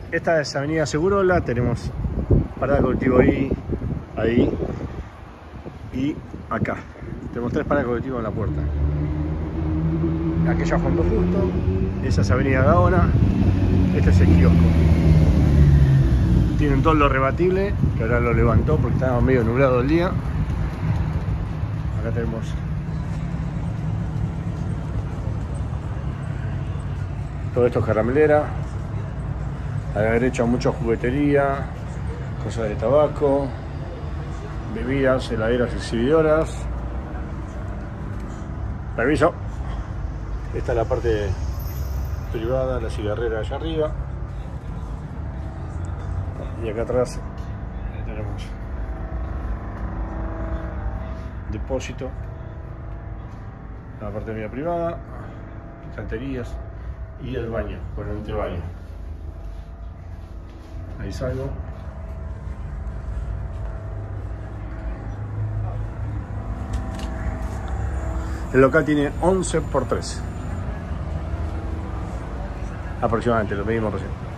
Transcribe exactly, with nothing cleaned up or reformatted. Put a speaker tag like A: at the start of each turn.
A: esta es Avenida Segurola, tenemos parada de colectivo ahí, ahí y acá. Tenemos tres paradas de colectivo en la puerta. Aquella Juan Justo, esa es Avenida Gaona, este es el kiosco. Tienen todo lo rebatible, que ahora lo levantó porque estaba medio nublado el día. Acá tenemos todo esto es caramelera. A la derecha mucha juguetería, cosas de tabaco, bebidas, heladeras exhibidoras. Permiso. Esta es la parte privada, la cigarrera allá arriba. Y acá atrás tenemos depósito, la parte mía privada, estanterías y el baño, con el entrebaño. Ahí salgo. El local tiene once por trece. Aproximadamente, lo medimos recién.